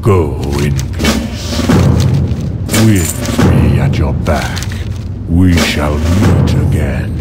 Go in peace. With me at your back, we shall meet again.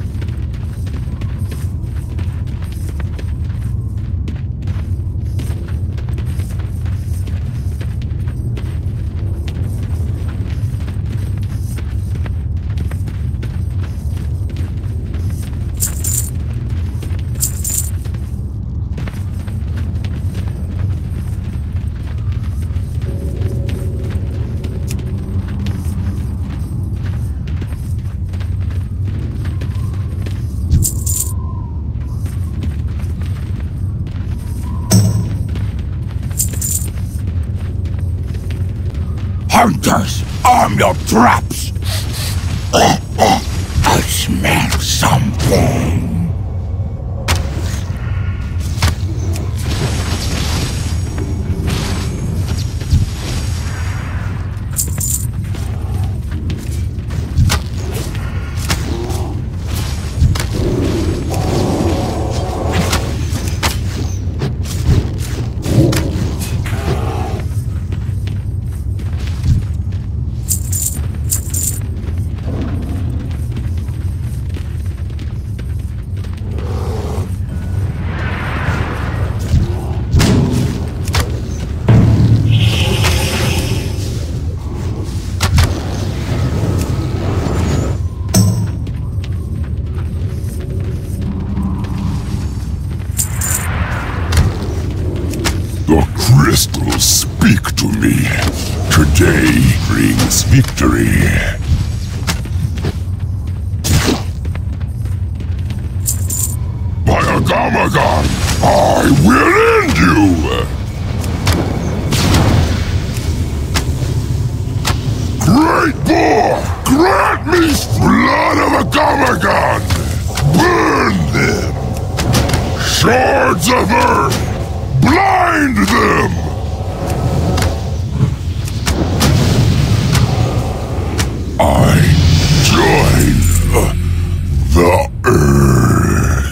Hunters, arm your traps! I smell something. Crystals speak to me. Today brings victory. By Agamagon, I will end you! Great Boar, grant me blood of Agamagon! Burn them! Shards of Earth! Blind them! I join the Earth.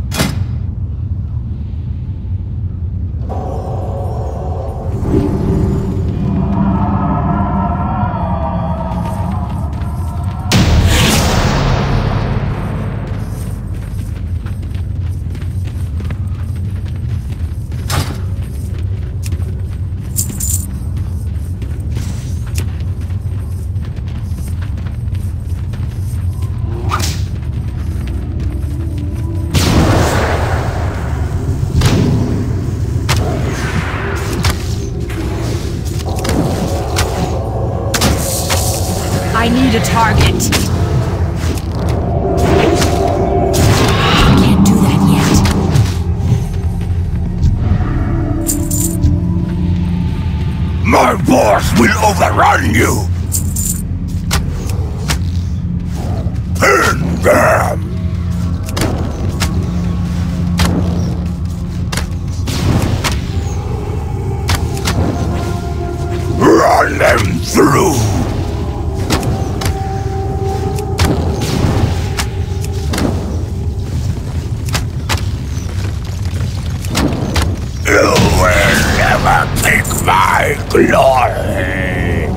I need a target. Can't do that yet. My boss will overrun you! Pin them! Run them through! You will never take my glory!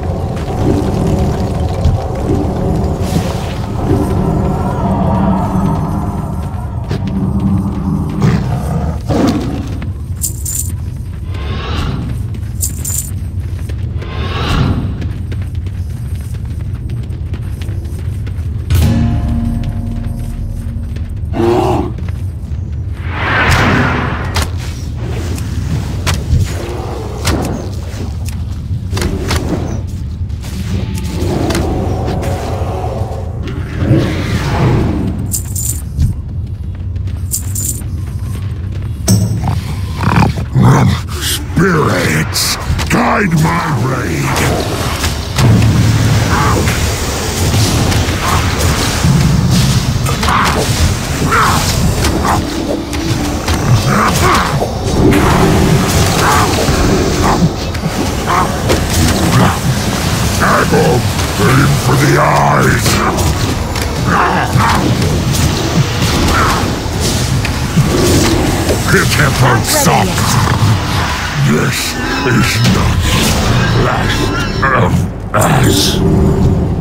Spirits, guide my raid! Tag aim for the eyes! Hit him from soft! This is not last of us.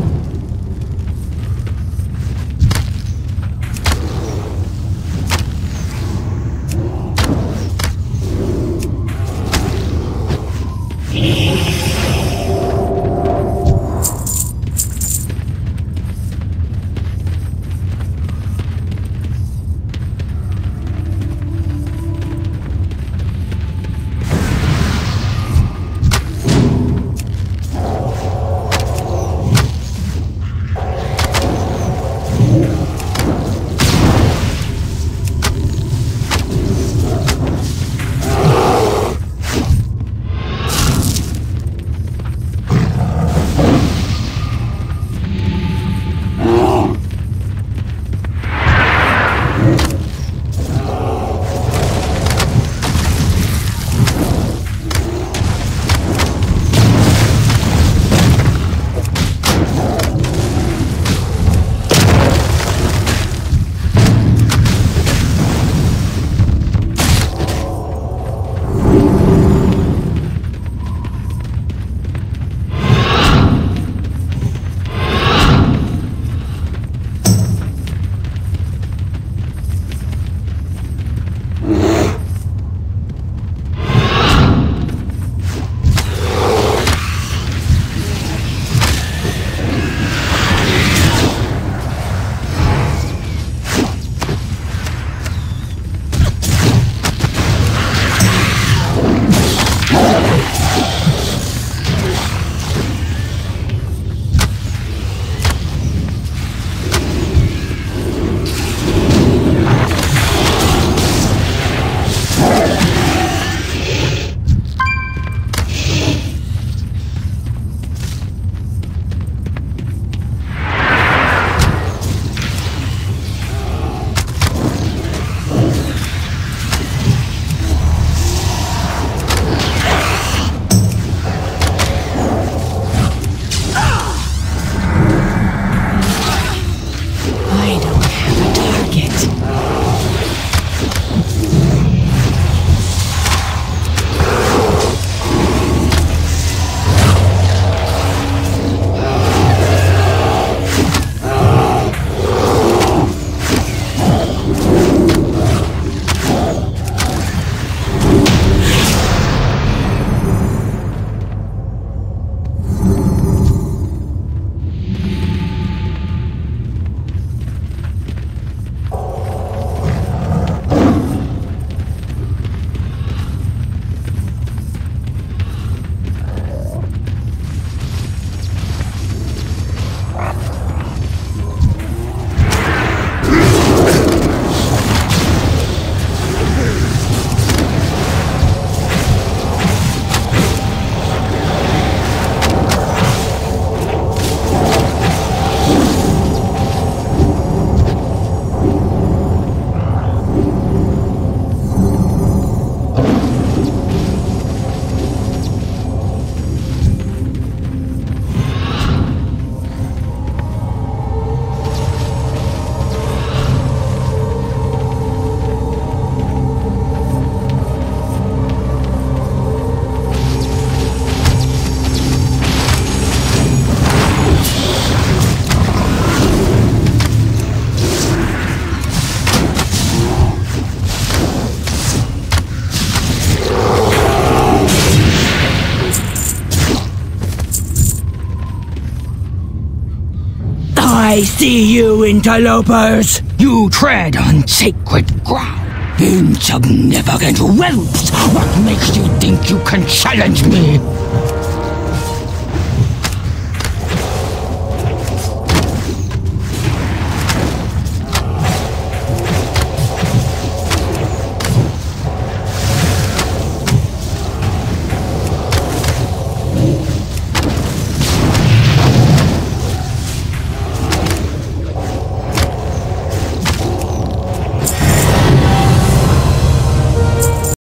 I see you, interlopers! You tread on sacred ground! Insignificant whelps! What makes you think you can challenge me?